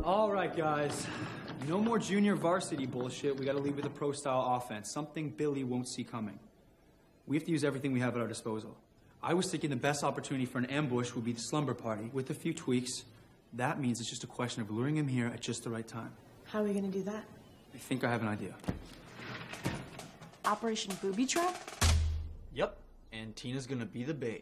All right, guys. No more junior varsity bullshit. We gotta lead with a pro-style offense, something Billy won't see coming. We have to use everything we have at our disposal. I was thinking the best opportunity for an ambush would be the slumber party. With a few tweaks, that means it's just a question of luring him here at just the right time. How are we gonna do that? I think I have an idea. Operation Booby Trap? Yep, and Tina's gonna be the bait.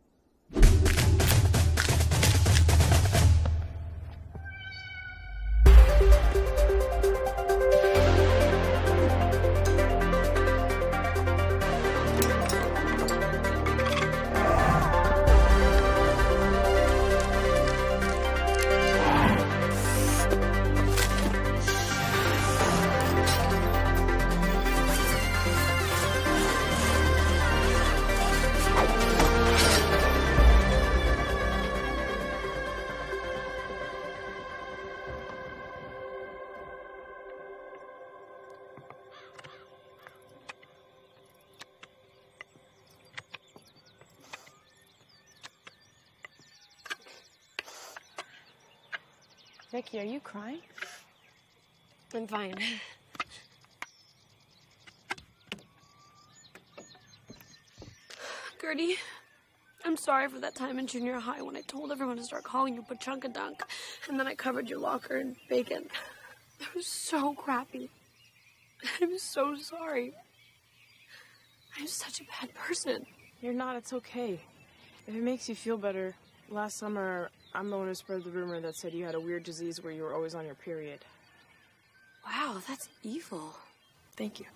Vicky, are you crying? I'm fine. Gertie, I'm sorry for that time in junior high when I told everyone to start calling you Pachunka-Dunk, and then I covered your locker in bacon. It was so crappy. I'm so sorry. I'm such a bad person. You're not, it's okay. If it makes you feel better, last summer, I'm the one who spread the rumor that said you had a weird disease where you were always on your period. Wow, that's evil. Thank you.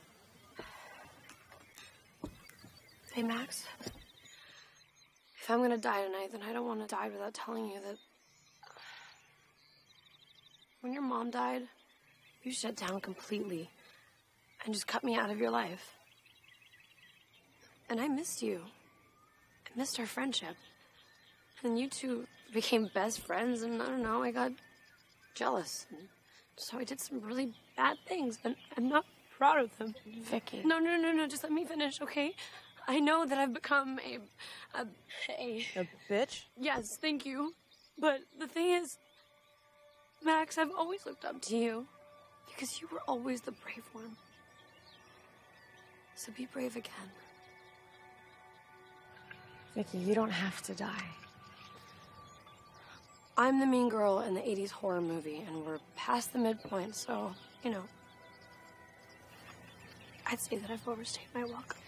Hey, Max. If I'm gonna die tonight, then I don't want to die without telling you that when your mom died, you shut down completely and just cut me out of your life. And I missed you. I missed our friendship. And you two became best friends, and I don't know, I got jealous. And so I did some really bad things, and I'm not proud of them. Vicky. No, just let me finish, okay? I know that I've become a bitch? Yes, thank you. But the thing is, Max, I've always looked up to you because you were always the brave one. So be brave again. Vicky, you don't have to die. I'm the mean girl in the 80s horror movie, and we're past the midpoint, so, you know, I'd say that I've overstayed my welcome.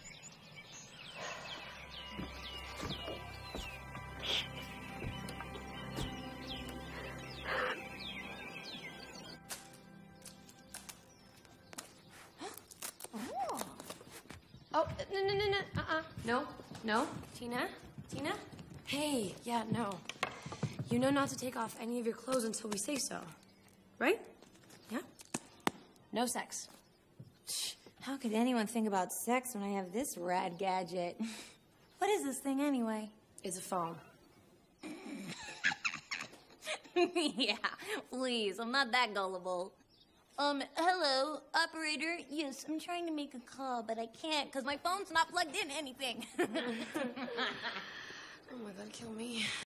Oh, no, no, Tina? Hey, yeah, no. You know not to take off any of your clothes until we say so, right? Yeah? No sex. How could anyone think about sex when I have this rad gadget? What is this thing anyway? It's a phone. Yeah, please, I'm not that gullible. Hello, operator. Yes, I'm trying to make a call, but I can't because my phone's not plugged in anything. Oh my God, kill me.